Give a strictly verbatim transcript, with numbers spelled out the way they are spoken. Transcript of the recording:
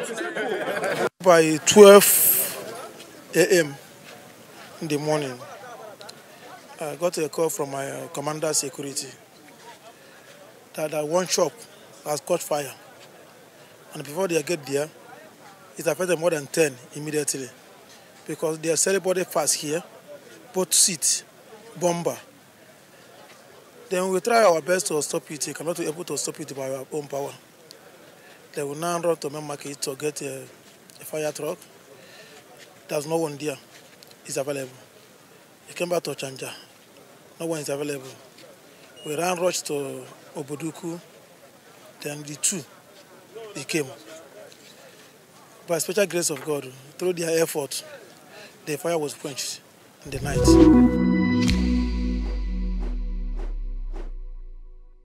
By twelve A M in the morning, I got a call from my uh, commander security that uh, one shop has caught fire. And before they get there, it affected more than ten immediately because they are selling body fast here, both seat, bomber. Then we try our best to stop it. We cannot be able to stop it by our own power. They will now run to main market to get a, a fire truck. There's no one there. It's available. We came back to Chanja. No one is available. We ran rush to Obuduku. Then the two, they came. By special grace of God, through their effort, the fire was quenched in the night.